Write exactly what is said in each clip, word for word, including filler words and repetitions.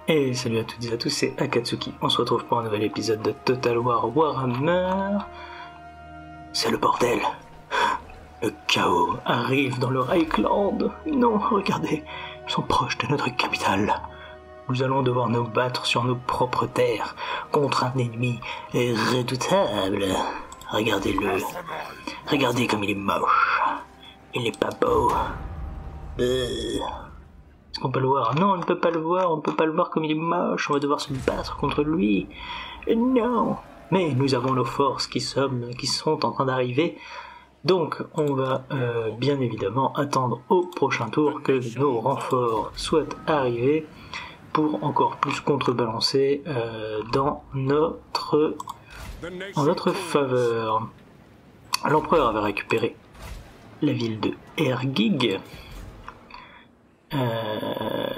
Et salut à toutes et à tous, c'est Akatsuki. On se retrouve pour un nouvel épisode de Total War Warhammer. C'est le bordel. Le chaos arrive dans le Reichland. Non, regardez, ils sont proches de notre capitale. Nous allons devoir nous battre sur nos propres terres contre un ennemi redoutable. Regardez-le. Regardez comme il est moche. Il n'est pas beau. Euh... Est-ce qu'on peut le voir? Non, on ne peut pas le voir, on ne peut pas le voir comme il est moche, on va devoir se battre contre lui. Non. Mais nous avons nos forces qui, sommes, qui sont en train d'arriver, donc on va euh, bien évidemment attendre au prochain tour que nos renforts soient arrivés pour encore plus contrebalancer euh, dans notre, en notre faveur. L'empereur avait récupéré la ville de Ergig. Euh...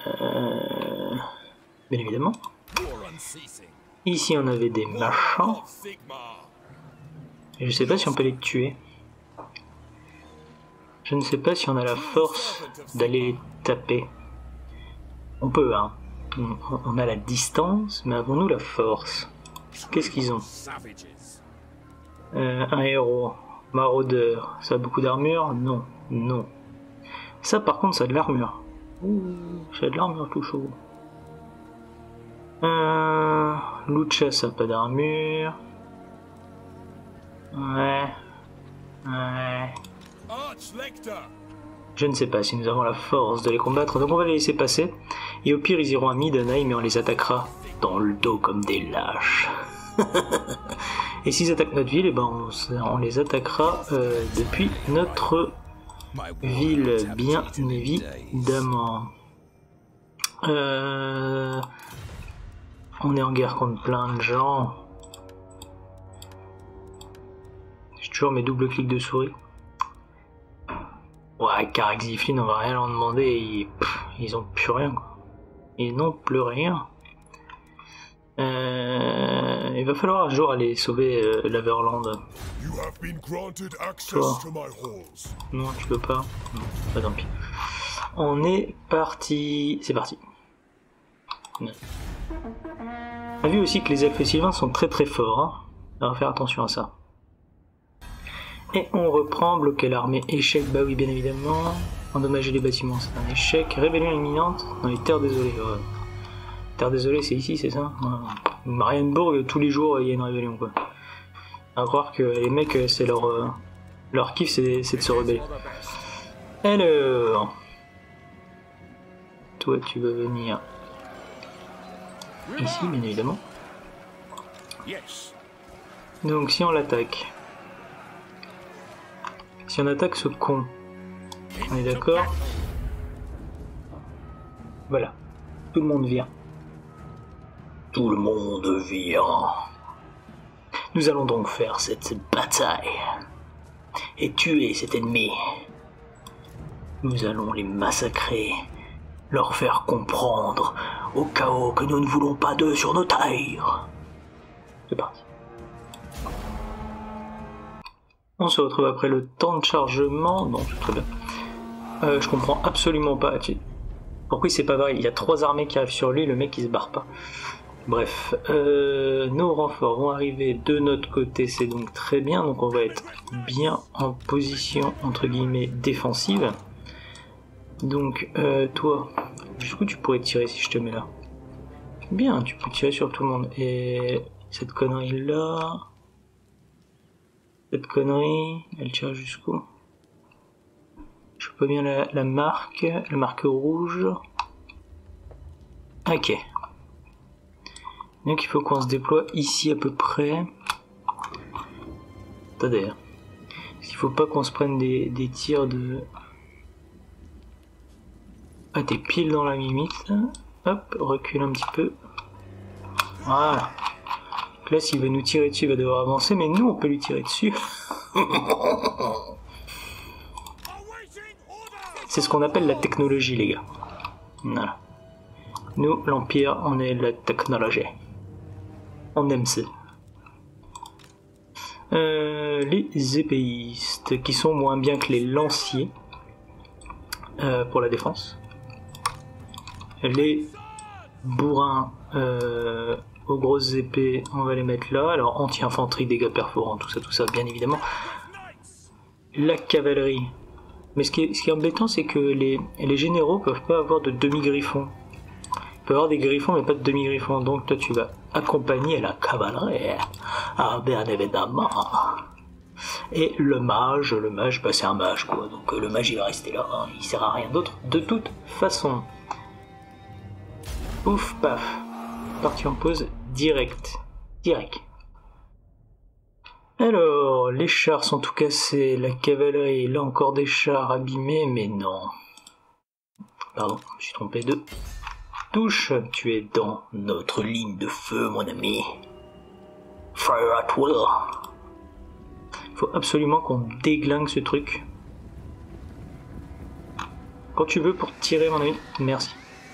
Bien évidemment. Ici on avait des machins. Et je sais pas si on peut les tuer. Je ne sais pas si on a la force d'aller les taper. On peut, hein. On a la distance, mais avons-nous la force? Qu'est-ce qu'ils ont? euh, Un héros. Maraudeur. Ça a beaucoup d'armure? Non. Non. Ça par contre ça a de l'armure. Ouh, ça a de l'armure tout chaud. Euh, Lucha ça a pas d'armure. Ouais. Ouais. Je ne sais pas si nous avons la force de les combattre, donc on va les laisser passer. Et au pire ils iront à Middenheim mais on les attaquera dans le dos comme des lâches. Et s'ils attaquent notre ville, et ben on, on les attaquera euh, depuis notre ville, bien évidemment. Euh... On est en guerre contre plein de gens. J'ai toujours mes doubles clics de souris. Ouais, Karak Ziflin, on va rien leur demander. Ils, pff, ils ont plus rien, quoi. Ils n'ont plus rien. Euh... Il va falloir un jour aller sauver euh, l'Averland. Toi. Non, tu peux pas. Non, pas tant pis. On est parti. C'est parti. On a vu aussi que les elfes sylvains sont très très forts. Hein. On va faire attention à ça. Et on reprend. Bloquer l'armée. Échec. Bah oui, bien évidemment. Endommager les bâtiments, c'est un échec. Rébellion imminente dans les terres désolées. Ouais. Terre désolée, c'est ici, c'est ça? Ouais. Marienbourg, tous les jours, il y a une rébellion, quoi. À croire que les mecs, c'est leur, euh, leur kiff, c'est de se rebeller. Alors, toi, tu vas venir ici, bien évidemment. Donc, si on l'attaque, si on attaque ce con, on est d'accord? Voilà, tout le monde vient. Tout le monde vient. Nous allons donc faire cette bataille et tuer cet ennemi. Nous allons les massacrer, leur faire comprendre au chaos que nous ne voulons pas d'eux sur nos terres. C'est parti. On se retrouve après le temps de chargement. Non, c'est très bien. Euh, je comprends absolument pas. Pourquoi c'est pas vrai? Il y a trois armées qui arrivent sur lui, le mec il se barre pas. Bref, euh, nos renforts vont arriver de notre côté, c'est donc très bien, donc on va être bien en position entre guillemets défensive. Donc euh, toi, jusqu'où tu pourrais tirer si je te mets là? Bien, tu peux tirer sur tout le monde. Et cette connerie là, cette connerie, elle tire jusqu'où? Je vois pas bien la, la marque, la marque rouge. Ok. Donc il faut qu'on se déploie ici à peu près. Attendez. Il faut pas qu'on se prenne des, des tirs de... Ah, t'es pile dans la limite. Hop, recule un petit peu. Voilà. Donc là, s'il veut nous tirer dessus, il va devoir avancer, mais nous, on peut lui tirer dessus. C'est ce qu'on appelle la technologie, les gars. Voilà. Nous, l'Empire, on est la technologie. On aime ça. Euh, les épéistes, qui sont moins bien que les lanciers euh, pour la défense. Les bourrins euh, aux grosses épées, on va les mettre là. Alors anti-infanterie, dégâts perforants, tout ça, tout ça, bien évidemment. La cavalerie. Mais ce qui est, ce qui est embêtant, c'est que les, les généraux peuvent pas avoir de demi-griffons. Ils peuvent avoir des griffons, mais pas de demi-griffons. Donc toi, tu vas accompagner la cavalerie. Ah, bien évidemment. Et le mage, le mage, bah c'est un mage quoi. Donc euh, le mage, il va rester là. Hein. Il sert à rien d'autre de toute façon. Ouf, paf. Parti en pause direct. Direct. Alors, les chars sont tout cassés, la cavalerie, là encore des chars abîmés, mais non. Pardon, je me suis trompé de touche. Tu es dans notre ligne de feu, mon ami. Fire at will. Faut absolument qu'on déglingue ce truc. Quand tu veux pour tirer, mon ami. Merci.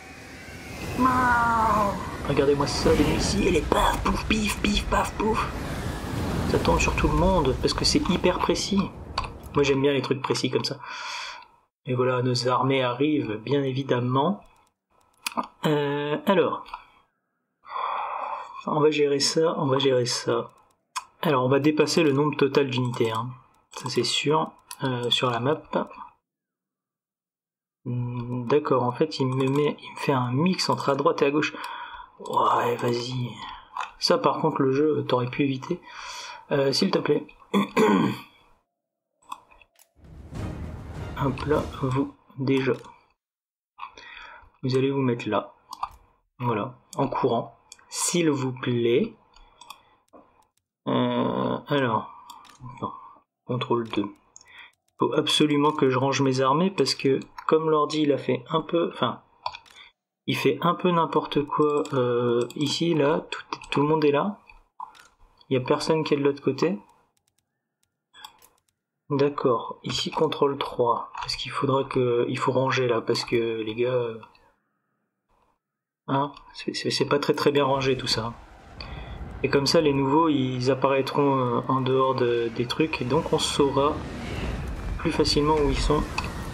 Regardez-moi ça, des missiles, et paf, pouf, pif, pif, paf, pouf. Ça tombe sur tout le monde, parce que c'est hyper précis. Moi j'aime bien les trucs précis comme ça. Et voilà, nos armées arrivent, bien évidemment. Euh, alors, on va gérer ça, on va gérer ça. Alors, on va dépasser le nombre total d'unités, hein. Ça c'est sûr, euh, sur la map. D'accord, en fait, il me met, il me fait un mix entre à droite et à gauche. Ouais, vas-y. Ça, par contre, le jeu, t'aurais pu éviter. Euh, s'il te plaît. Hop là, vous, déjà. Vous allez vous mettre là. Voilà, en courant. S'il vous plaît. Euh, alors. Non. contrôle deux. Faut absolument que je range mes armées parce que, comme l'ordi, il a fait un peu... Enfin, il fait un peu n'importe quoi. Euh, ici, là, tout, tout le monde est là. Il n'y a personne qui est de l'autre côté. D'accord. Ici, contrôle trois. Parce qu'il faudra que... Il faut ranger, là, parce que, les gars... Hein, c'est pas très très bien rangé, tout ça. Et comme ça, les nouveaux, ils apparaîtront en dehors de, des trucs. Et donc, on saura plus facilement où ils sont.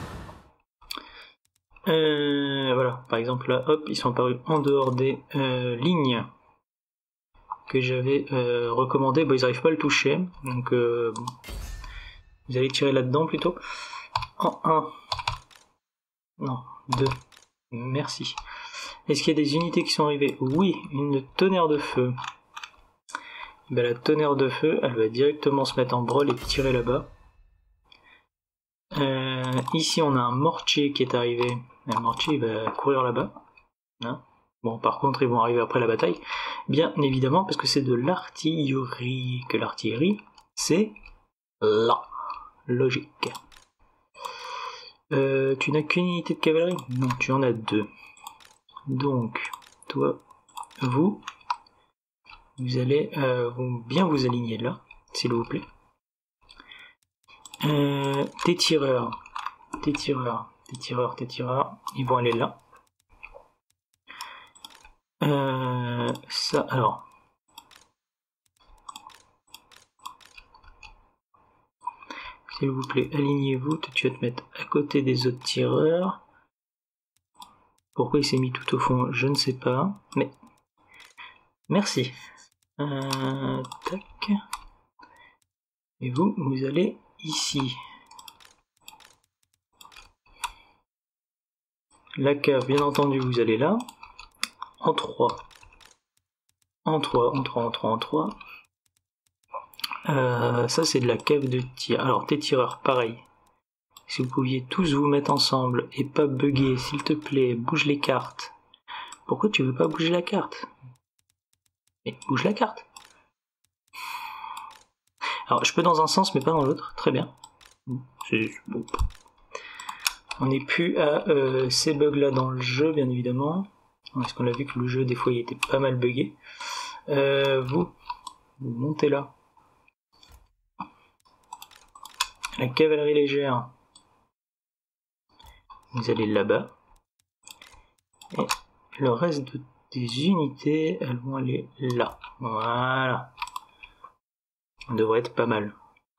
Euh, voilà. Par exemple, là, hop, ils sont apparus en dehors des euh, lignes que j'avais euh, recommandé. Bon, ils n'arrivent pas à le toucher, donc euh, bon. Vous allez tirer là-dedans plutôt. En un. Non, deux. Merci. Est-ce qu'il y a des unités qui sont arrivées? Oui, une tonnerre de feu. Ben, la tonnerre de feu, elle va directement se mettre en brol et tirer là-bas. Euh, ici, on a un mortier qui est arrivé. Un mortier, il va courir là-bas. Hein? Bon, par contre, ils vont arriver après la bataille. Bien évidemment, parce que c'est de l'artillerie. Que l'artillerie, c'est là. Logique. Euh, tu n'as qu'une unité de cavalerie? Non, tu en as deux. Donc, toi, vous, vous allez euh, vous, bien vous aligner là, s'il vous plaît. Euh, tes tireurs, tes tireurs, tes tireurs, tes tireurs, ils vont aller là. Euh, ça, alors. S'il vous plaît, alignez-vous. Tu vas te mettre à côté des autres tireurs. Pourquoi il s'est mis tout au fond, je ne sais pas. Mais merci. Euh, tac. Et vous, vous allez ici. La cave, bien entendu, vous allez là. En trois. En trois, en trois, en trois, en trois. Euh, ça c'est de la cave de tir. Alors tes tireurs, pareil. Si vous pouviez tous vous mettre ensemble et pas bugger, s'il te plaît, bouge les cartes. Pourquoi tu veux pas bouger la carte? Mais bouge la carte. Alors je peux dans un sens mais pas dans l'autre, très bien. C'est bon. On n'est plus à euh, ces bugs là dans le jeu, bien évidemment. Parce qu'on a vu que le jeu des fois il était pas mal buggé. Euh, vous, vous montez là. La cavalerie légère, vous allez là-bas. Et le reste de, des unités, elles vont aller là. Voilà. On devrait être pas mal.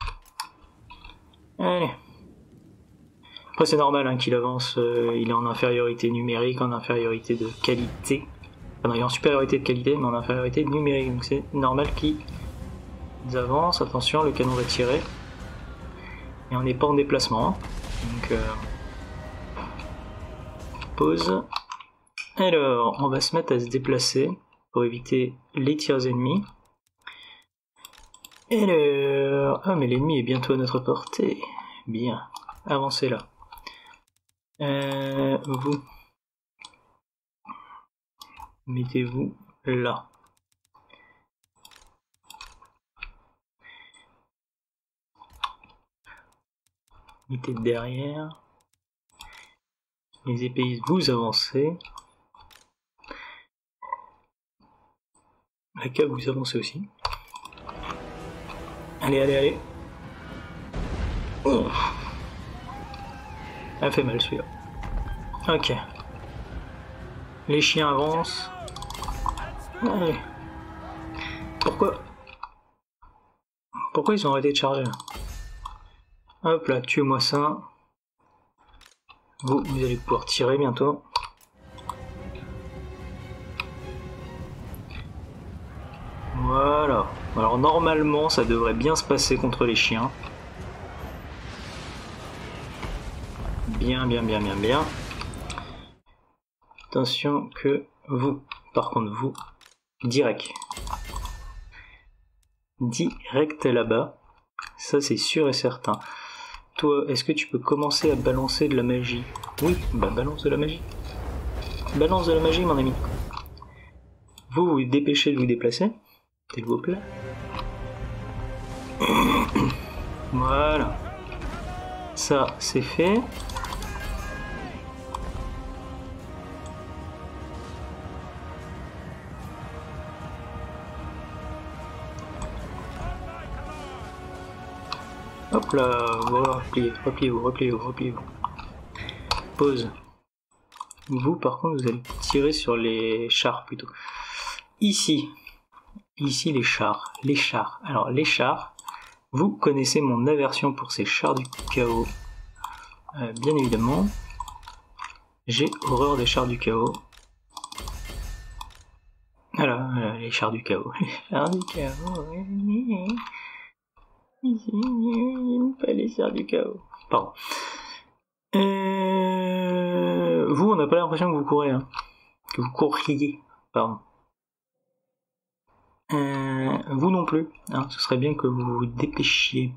Allez. Après c'est normal hein, qu'il avance, euh, il est en infériorité numérique, en infériorité de qualité. Enfin, non, en supériorité de qualité, mais en infériorité numérique. Donc c'est normal qu'ils avancent. Attention, le canon va tirer. Et on n'est pas en déplacement. Hein. Donc, euh... pause. Alors, on va se mettre à se déplacer pour éviter les tirs ennemis. Alors... Ah, mais l'ennemi est bientôt à notre portée. Bien. Avancez là. Euh, vous. Mettez-vous là. Mettez derrière. Les épéistes, vous avancez. La cave, vous avancez aussi. Allez, allez, allez. Oh. Elle fait mal celui-là. Ok. Les chiens avancent. Allez. Pourquoi Pourquoi ils ont arrêté de charger? Hop là, tuez-moi ça. Vous, vous allez pouvoir tirer bientôt. Voilà. Alors normalement, ça devrait bien se passer contre les chiens. Bien, bien, bien, bien, bien. Attention que vous, par contre vous, direct. Direct là-bas. Ça c'est sûr et certain. Toi, est-ce que tu peux commencer à balancer de la magie? Oui, bah balance de la magie. Balance de la magie, mon ami. Vous, vous dépêchez de vous déplacer, s'il vous plaît. Voilà. Ça, c'est fait. Hop là, voilà, repliez, repliez-vous, repliez-vous, repliez-vous. Pause. Vous, par contre, vous allez tirer sur les chars plutôt. Ici, ici les chars, les chars. Alors, les chars, vous connaissez mon aversion pour ces chars du chaos. Euh, bien évidemment, j'ai horreur des chars du chaos. Voilà, voilà, les chars du chaos. Les chars du chaos, oui. J'aime pas les chars du chaos. Pardon. Euh... Vous, on n'a pas l'impression que vous courez, hein. Que vous courriez. Pardon. Euh... Vous non plus. Hein. Ce serait bien que vous vous dépêchiez.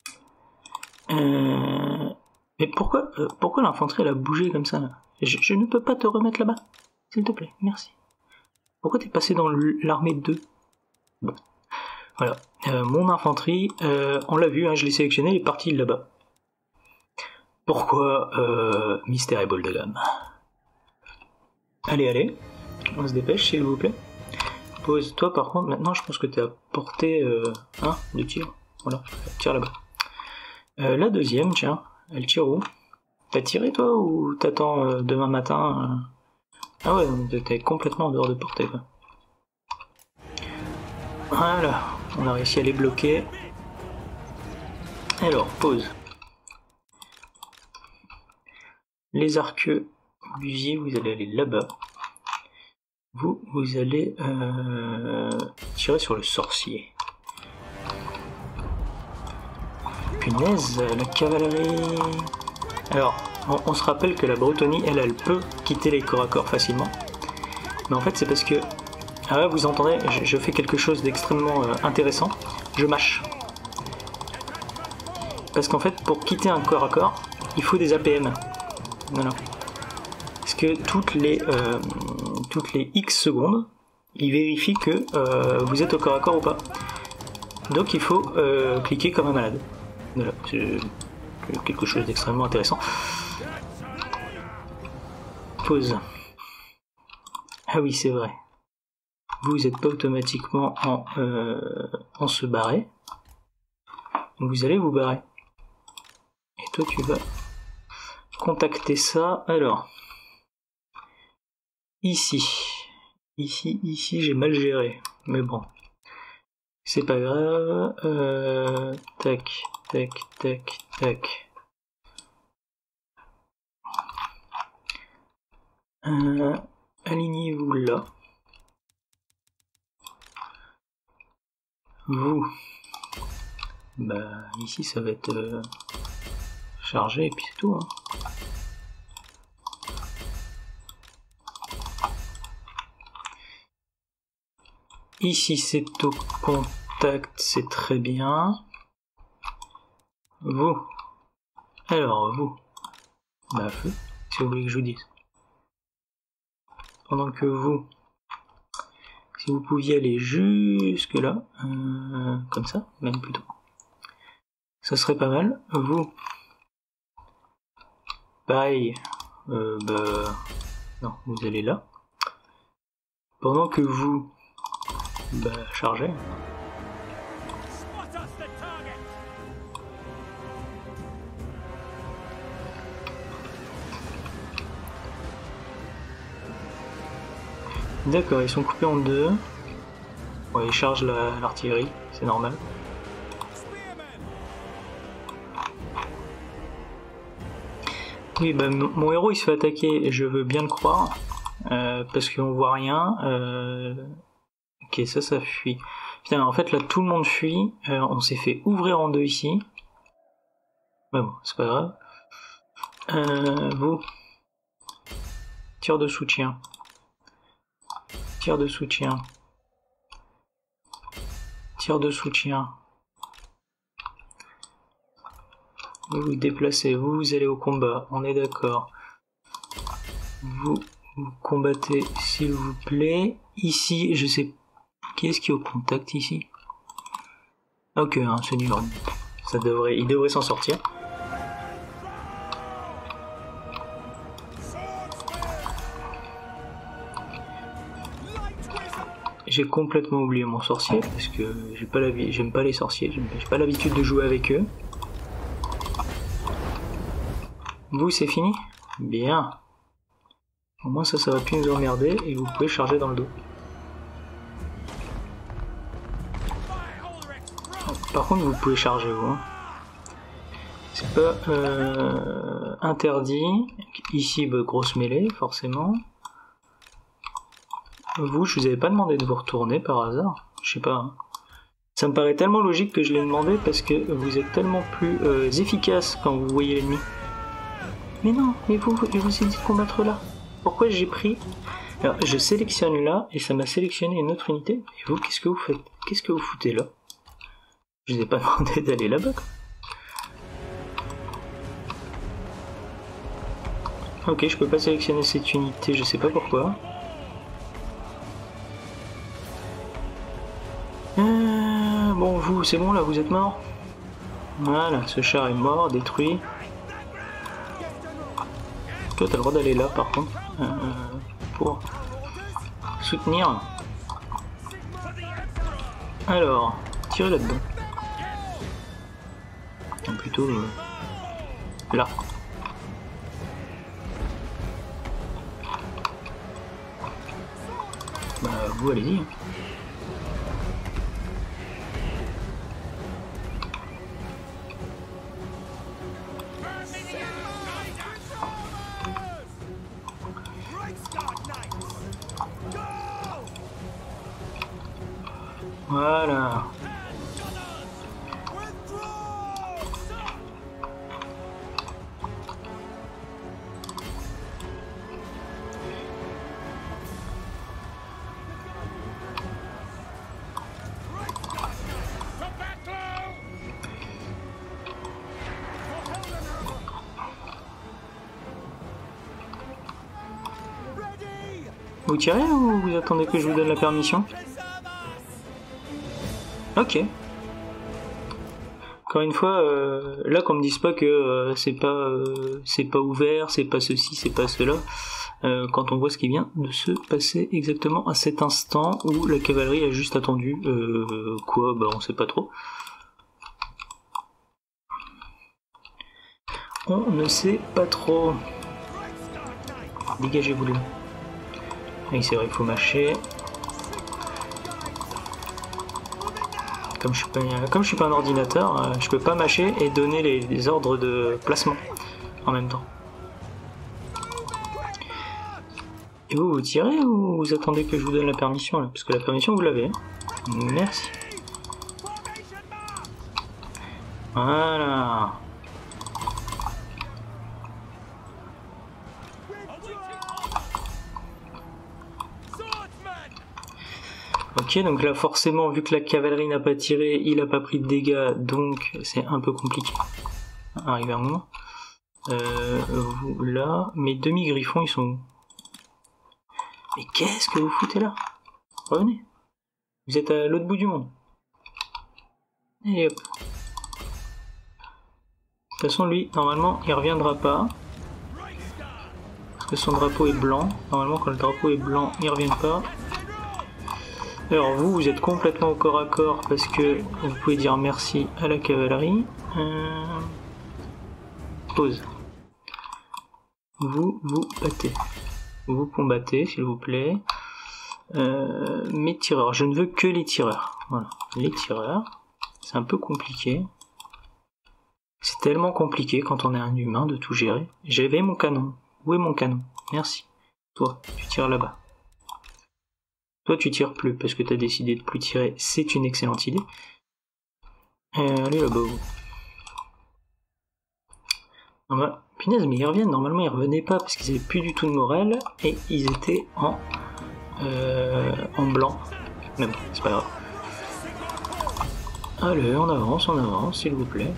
Euh... Mais pourquoi, euh, pourquoi l'infanterie elle a bougé comme ça là? je, je ne peux pas te remettre là-bas. S'il te plaît, merci. Pourquoi t'es passé dans l'armée deux? Bon. Voilà. Euh, mon infanterie, euh, on l'a vu, hein, je l'ai sélectionné, il est parti là-bas. Pourquoi euh, Mystère et bol de gamme? Allez, allez, on se dépêche s'il vous plaît. Pose toi par contre, maintenant je pense que t'es à portée euh, hein, de tir. Voilà, tire là-bas. Euh, la deuxième, tiens, elle tire où? T'as tiré toi ou t'attends euh, demain matin euh... Ah ouais, t'es complètement en dehors de portée quoi. Voilà, on a réussi à les bloquer. Alors, pause. Les arqueux, busiers, vous allez aller là-bas. Vous, vous allez euh, tirer sur le sorcier. Punaise, la cavalerie. Alors, on, on se rappelle que la Bretonnie, elle, elle peut quitter les corps à corps facilement. Mais en fait, c'est parce que... Ah ouais, vous entendez, je, je fais quelque chose d'extrêmement euh, intéressant. Je mâche. Parce qu'en fait, pour quitter un corps à corps, il faut des A P M. Voilà. Parce que toutes les, euh, toutes les X secondes, il vérifie que euh, vous êtes au corps à corps ou pas. Donc il faut euh, cliquer comme un malade. Voilà, c'est quelque chose d'extrêmement intéressant. Pause. Ah oui, c'est vrai. Vous n'êtes pas automatiquement en, euh, en se barrer. Vous allez vous barrer. Et toi, tu vas contacter ça. Alors, ici, ici, ici, j'ai mal géré. Mais bon, c'est pas grave. Euh, tac, tac, tac, tac. Euh, alignez-vous là. Vous, bah ici ça va être euh, chargé et puis c'est tout. Hein. Ici c'est au contact, c'est très bien. Vous, alors vous, bah feu, si vous voulez que je vous dise. Pendant que vous, si vous pouviez aller jusque là, euh, comme ça, même plutôt, ça serait pas mal. Vous, pareil, euh, bah non, vous allez là. Pendant que vous, bah chargez. D'accord, ils sont coupés en deux. Ouais, ils chargent l'artillerie, c'est normal. Oui, bah mon héros il se fait attaquer, je veux bien le croire, euh, parce qu'on voit rien. Euh... Ok, ça, ça fuit. Putain, en fait là tout le monde fuit, euh, on s'est fait ouvrir en deux ici. Mais bon, c'est pas grave. Euh, vous, tir de soutien. Tir de soutien. Tir de soutien. Vous vous déplacez, vous, vous allez au combat, on est d'accord. Vous, vous combattez, s'il vous plaît. Ici, je sais... Qui est-ce qui est au contact ici? Ok, hein, c'est nul. Ça devrait... Il devrait s'en sortir. J'ai complètement oublié mon sorcier, parce que j'ai pas la... j'aime pas les sorciers, j'ai pas l'habitude de jouer avec eux. Vous, c'est fini? Bien. Au moins ça, ça va plus nous emmerder et vous pouvez charger dans le dos. Par contre, vous pouvez charger, vous. Hein. C'est pas euh, interdit. Ici, bah, grosse mêlée, forcément. Vous, je vous avais pas demandé de vous retourner par hasard. Je sais pas. Hein. Ça me paraît tellement logique que je l'ai demandé parce que vous êtes tellement plus euh, efficace quand vous voyez l'ennemi. Mais non, mais vous, je vous ai dit de combattre là. Pourquoi j'ai pris... Alors, je sélectionne là, et ça m'a sélectionné une autre unité. Et vous, qu'est-ce que vous faites? Qu'est-ce que vous foutez là? Je vous ai pas demandé d'aller là-bas. Ok, je peux pas sélectionner cette unité, je sais pas pourquoi. Euh, bon, vous, c'est bon là, vous êtes mort? Voilà, ce char est mort, détruit. Toi, t'as le droit d'aller là, par contre, euh, pour soutenir. Alors, tirez là-dedans. Plutôt euh, là. Bah, vous, allez-y. Voilà. Vous tirez ou vous attendez que je vous donne la permission? Ok. Encore une fois, euh, là qu'on me dise pas que euh, c'est pas euh, c'est pas ouvert, c'est pas ceci, c'est pas cela, euh, quand on voit ce qui vient de se passer exactement à cet instant où la cavalerie a juste attendu, euh, quoi, bah on sait pas trop. On ne sait pas trop. Dégagez-vous là. Oui, c'est vrai, il faut mâcher. Comme je suis pas, comme je suis pas un ordinateur, je peux pas mâcher et donner les, les ordres de placement en même temps. Et vous, vous tirez ou vous attendez que je vous donne la permission là? Parce que la permission, vous l'avez. Merci. Voilà. Ok, donc là forcément, vu que la cavalerie n'a pas tiré, il a pas pris de dégâts, donc c'est un peu compliqué. Arrivé à un moment. Euh, vous là, mes demi-griffons ils sont où? Mais qu'est-ce que vous foutez là? Revenez. Vous êtes à l'autre bout du monde. Et hop. De toute façon, lui, normalement, il reviendra pas. Parce que son drapeau est blanc. Normalement, quand le drapeau est blanc, il revient pas. Alors vous, vous êtes complètement au corps à corps parce que vous pouvez dire merci à la cavalerie. Euh... Pause. Vous, vous battez. Vous combattez, s'il vous plaît. Euh, mes tireurs, je ne veux que les tireurs. Voilà, les tireurs. C'est un peu compliqué. C'est tellement compliqué quand on est un humain de tout gérer. J'avais mon canon. Où est mon canon? Merci. Toi, tu tires là-bas. Toi, tu tires plus parce que tu as décidé de plus tirer. C'est une excellente idée. Euh, allez là-bas. Ah bah, punaise, mais ils reviennent. Normalement, ils revenaient pas parce qu'ils avaient plus du tout de morale et ils étaient en euh, en blanc. Mais bon, c'est pas grave. Allez, on avance, on avance, s'il vous plaît.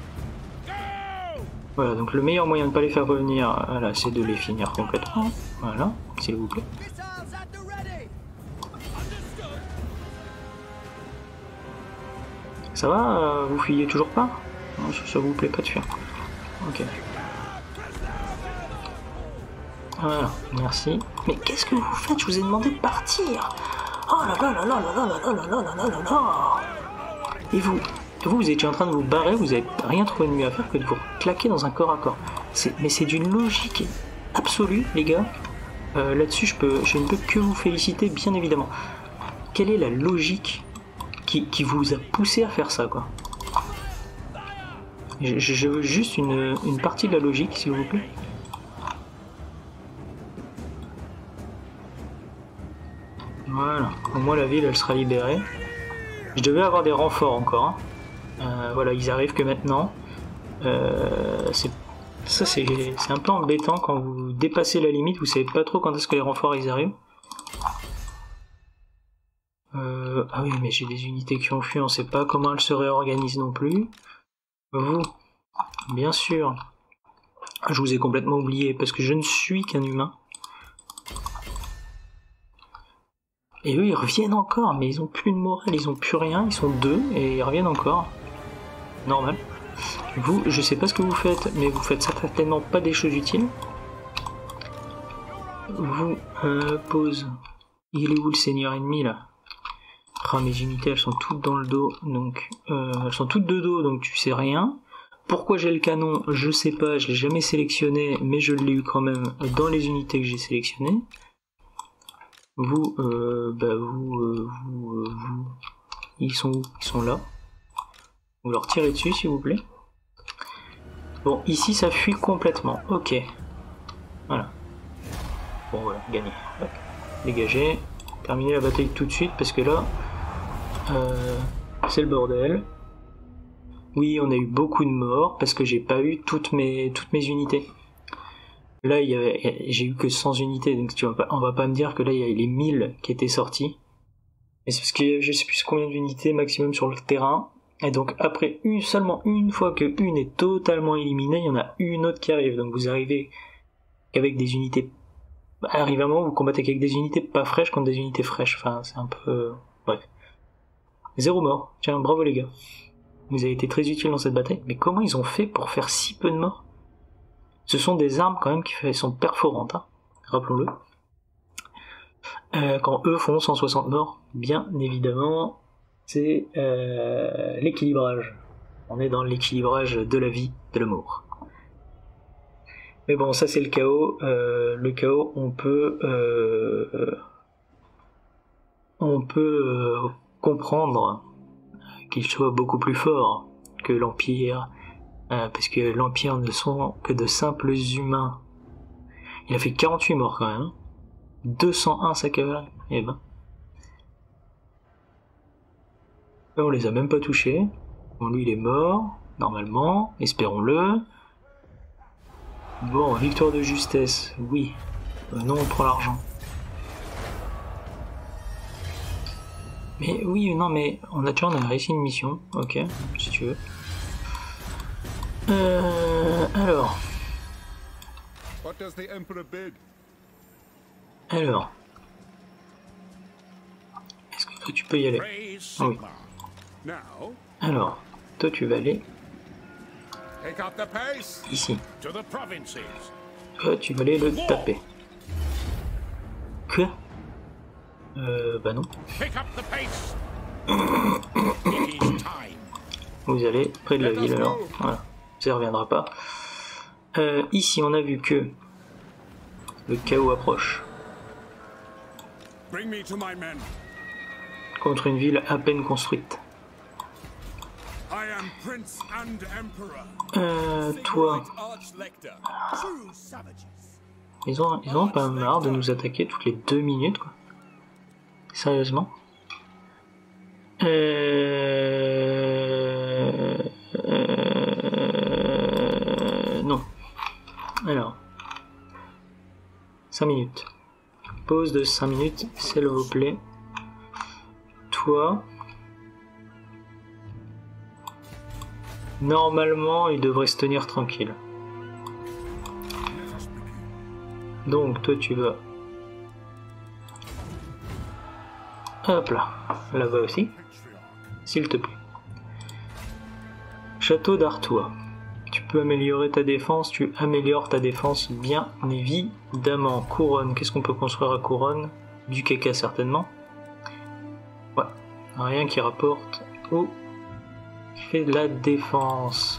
Voilà, donc le meilleur moyen de ne pas les faire revenir, voilà, c'est de les finir complètement. Voilà, s'il vous plaît. Ça va, euh, vous fuyez toujours pas? Non, ça, ça vous plaît pas de fuir. Ok. Voilà, merci. Mais qu'est-ce que vous faites? Je vous ai demandé de partir. Oh là là là là là là là là là là là là là. Et vous, vous, vous étiez en train de vous barrer, vous n'avez rien trouvé de mieux à faire que de vous claquer dans un corps à corps. Mais c'est d'une logique absolue, les gars. Euh, Là-dessus, je, peux, je ne peux que vous féliciter, bien évidemment. Quelle est la logique qui, qui vous a poussé à faire ça, quoi? je, je veux juste une, une partie de la logique, s'il vous plaît. Voilà, au moins la ville, elle sera libérée. Je devais avoir des renforts encore. Hein. Euh, voilà, ils arrivent que maintenant. Euh, ça, c'est un peu embêtant quand vous dépassez la limite, vous savez pas trop quand est-ce que les renforts ils arrivent. Euh, ah oui, mais j'ai des unités qui ont fui, on sait pas comment elles se réorganisent non plus. Vous, bien sûr. Je vous ai complètement oublié parce que je ne suis qu'un humain. Et eux, ils reviennent encore, mais ils ont plus de morale, ils ont plus rien, ils sont deux et ils reviennent encore. Normal. Vous, je sais pas ce que vous faites, mais vous faites certainement pas des choses utiles. Vous, euh, pause. Il est où le seigneur ennemi là? Ah, mes unités, elles sont toutes dans le dos, donc euh, elles sont toutes de dos, donc tu sais rien. Pourquoi j'ai le canon, je sais pas, je l'ai jamais sélectionné, mais je l'ai eu quand même dans les unités que j'ai sélectionnées. Vous, euh, bah vous, euh, vous, euh, vous, ils sont où? Ils sont là. Vous leur tirez dessus, s'il vous plaît. Bon, ici, ça fuit complètement. Ok. Voilà. Bon, voilà, gagné. Hop. Dégagez. Terminez la bataille tout de suite, parce que là, euh, c'est le bordel. Oui, on a eu beaucoup de morts, parce que j'ai pas eu toutes mes, toutes mes unités. Là, j'ai eu que cent unités, donc tu vas pas, on va pas me dire que là, il y a les mille qui étaient sortis. Mais c'est parce que je sais plus combien d'unités maximum sur le terrain. Et donc après une, seulement une fois que une est totalement éliminée, il y en a une autre qui arrive. Donc vous arrivez qu'avec des unités... Arrive un moment où vous combattez avec des unités pas fraîches contre des unités fraîches. Enfin, c'est un peu... Bref. Zéro mort. Tiens, bravo les gars. Vous avez été très utiles dans cette bataille. Mais comment ils ont fait pour faire si peu de morts? Ce sont des armes quand même qui sont perforantes, hein. Rappelons-le. Euh, quand eux font cent soixante morts, bien évidemment, c'est euh, l'équilibrage. On est dans l'équilibrage de la vie, de l'amour. Mais bon, ça c'est le chaos. Euh, le chaos, on peut, euh, on peut euh, comprendre qu'il soit beaucoup plus fort que l'Empire. Euh, parce que l'Empire ne sont que de simples humains. Il a fait quarante-huit morts quand même. deux cent un sa cavalerie. Eh ben. Là, on les a même pas touchés. Bon, lui il est mort. normalement, espérons-le. Bon, victoire de justesse, oui. Euh, non, on prend l'argent. Mais oui, non, mais on a déjà on a réussi une mission, ok, si tu veux. Euh, alors. Alors. Est-ce que toi tu peux y aller? Ah oui. Alors, toi tu vas aller ici. Toi tu vas aller le taper. Que? Euh, bah non. Vous allez près de la ville alors. Voilà. Ça ne reviendra pas. Euh, ici on a vu que le chaos approche. Contre une ville à peine construite. Euh, toi. Ils ont, ils ont pas marre de nous attaquer toutes les deux minutes, quoi. Sérieusement. Euh... Euh... Non. Alors. cinq minutes. Pause de cinq minutes, s'il vous plaît. Toi. Normalement, il devrait se tenir tranquille. Donc, toi, tu vas... Hop là. Là-bas aussi. S'il te plaît. Château d'Artois. Tu peux améliorer ta défense. Tu améliores ta défense, bien évidemment. Couronne. Qu'est-ce qu'on peut construire à Couronne? Du caca, certainement. Ouais. Rien qui rapporte au... fait de la défense.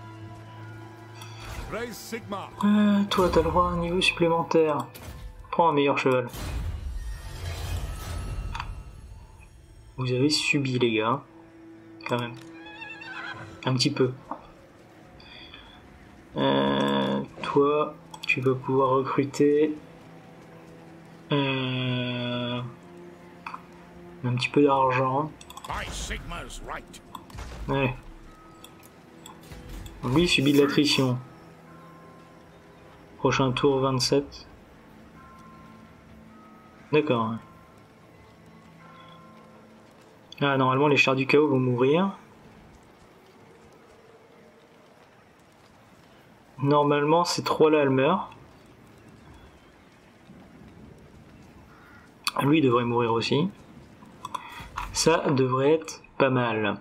Euh, toi, t'as le droit à un niveau supplémentaire. Prends un meilleur cheval. Vous avez subi, les gars. Quand même. Un petit peu. Euh, toi, tu vas pouvoir recruter... Euh, un petit peu d'argent. Ouais. Lui, il subit de l'attrition. Prochain tour vingt-sept. D'accord. Ah, normalement, les chars du chaos vont mourir. Normalement, ces trois-là, elles meurent. Lui, il devrait mourir aussi. Ça devrait être pas mal.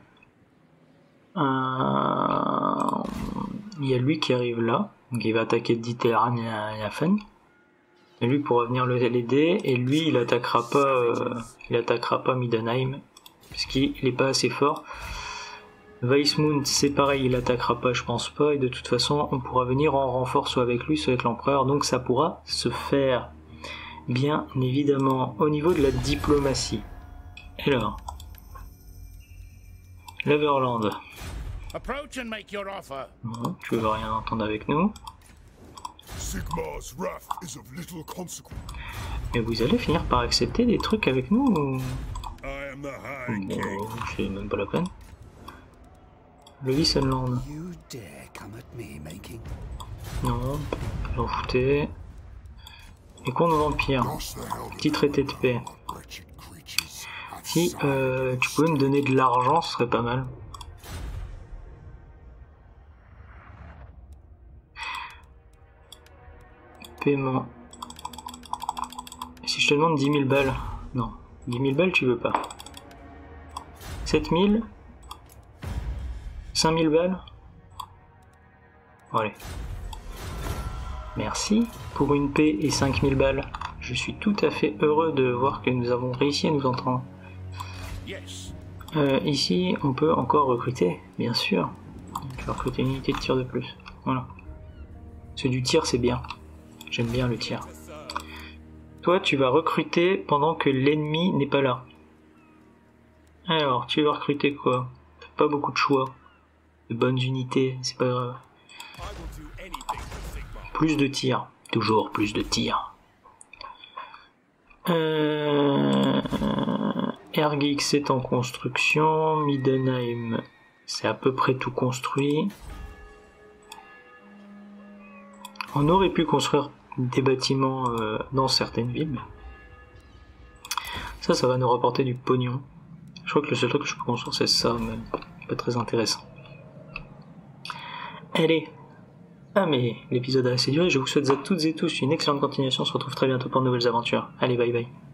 Euh... Il y a lui qui arrive là. Donc il va attaquer Diteran et Yafen. Et lui pourra venir l'aider. Et lui, il attaquera pas, euh... il attaquera pas Middenheim. Parce qu'il n'est pas assez fort. Weissmund, c'est pareil, il attaquera pas, je pense pas. Et de toute façon, on pourra venir en renfort soit avec lui, soit avec l'empereur. Donc ça pourra se faire. Bien évidemment. Au niveau de la diplomatie. Alors. L'Everland. Bon, tu veux rien entendre avec nous. Mais vous allez finir par accepter des trucs avec nous ou... Bon, c'est même pas la peine. Le Wissenland. Non, j'en foutais. Et qu'on nous vampire. Petit traité de paix. Si euh, tu pouvais me donner de l'argent, ce serait pas mal. Paiement. Si je te demande dix mille balles. Non, dix mille balles tu veux pas. sept mille. cinq mille balles. Allez. Merci pour une paix et cinq mille balles. Je suis tout à fait heureux de voir que nous avons réussi à nous entendre. Euh, ici, on peut encore recruter, bien sûr. Je vais recruter une unité de tir de plus. Voilà. C'est du tir, c'est bien. J'aime bien le tir. Toi, tu vas recruter pendant que l'ennemi n'est pas là. Alors, tu vas recruter quoi? T'as pas beaucoup de choix. De bonnes unités, c'est pas grave. Plus de tir. Toujours plus de tir. Euh... Ergix est en construction. Middenheim C'est à peu près tout construit. On aurait pu construire des bâtiments euh, dans certaines villes, mais ça, ça va nous rapporter du pognon. Je crois que le seul truc que je peux construire, c'est ça, mais pas très intéressant. Allez. Ah, mais l'épisode a assez duré. Je vous souhaite à toutes et tous une excellente continuation. On se retrouve très bientôt pour de nouvelles aventures. Allez, bye bye.